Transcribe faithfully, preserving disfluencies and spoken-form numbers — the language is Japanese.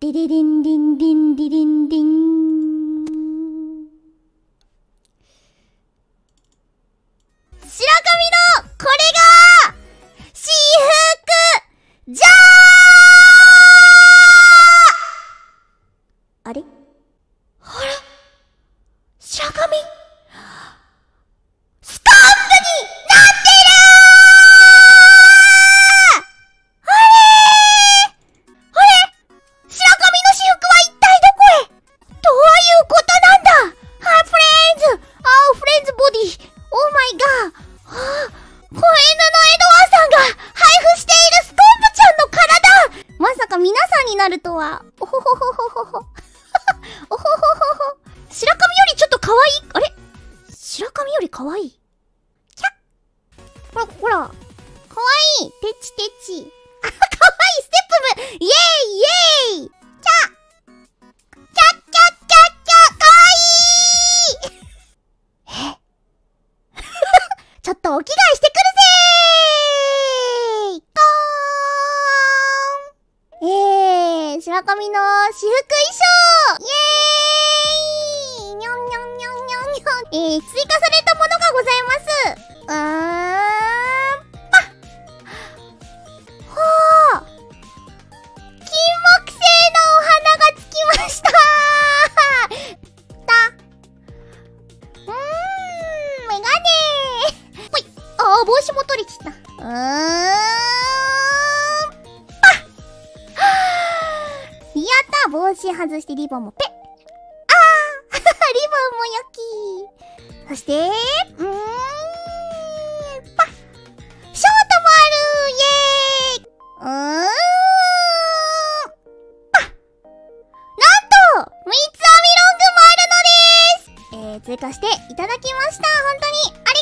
デデデンデンデンデデンデン。白髪のこれが私服じゃー。あれ、あら、白髪スタンプになってるー。あれー、あれ、白髪の私服は一体どこへ。どういうことなんだ。ハーフレンズ、あーフレンズボディ、オーマイガー。はあ、子犬のエドワンさんが配布しているストンプちゃんの体。まさか皆さんになるとは。おほほほほほほ。おほほほほ。白髪よりちょっと可愛い。あれ、白髪より可愛い。キャッ。ほら、ほら。可愛い。テチテチ。あ、可愛い。ステップ部。イェーイイェーイ。キャッ。キャッキャッキャッキャッ。可愛い。えちょっとお着替えしてくるぜー。コーン。えー、白髪の私服衣装。イェーイ。にょんにょんにょんにょんにょん。えー、追加されたものがございます。うーん、パッ。ほー。金木犀のお花がつきました。た。うーん、メガネー。ほい。あー、帽子も取れちゃった。うーん、パッ。やった。帽子外してリボンもペッ。あーリボンもよき。そして、うーん、パッ。ショートもある。イェーイ。うーん、パッ。なんと三つ編みロングもあるのです。えー、追加していただきました。本当にあり